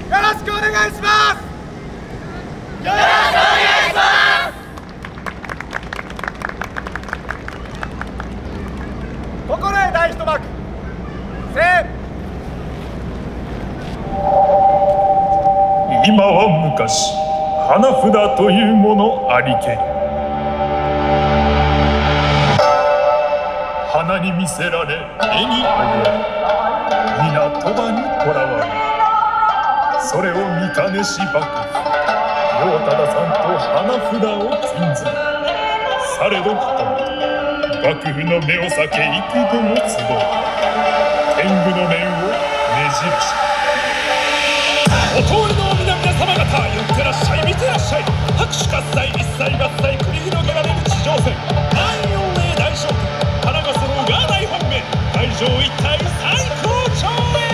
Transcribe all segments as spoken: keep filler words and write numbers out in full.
よろしくお願いします。よろしくお願いします。心得第一幕せ今は昔花札というものありけり、花に魅せられ絵に溺れ皆鳥羽にとらわれ、それを見かねし幕府良忠さんと花札を禁ずる。されど人々幕府の目を避け幾度も集う天狗の面を目印。お通りの皆々様方、寄ってらっしゃい、見てらっしゃい。拍手喝采、一切合切繰り広げられる地上戦。満員御礼大将軍、花が揃うが大本命、会場一体最高潮へ。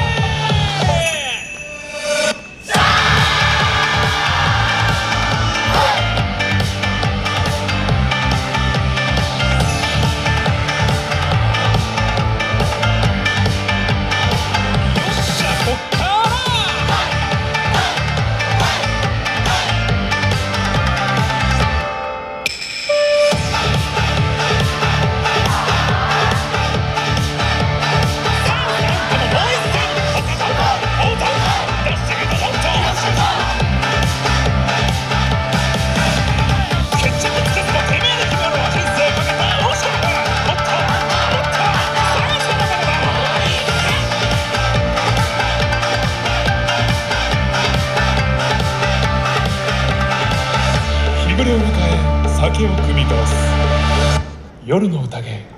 日暮れを迎え酒を酌み交わす夜の宴。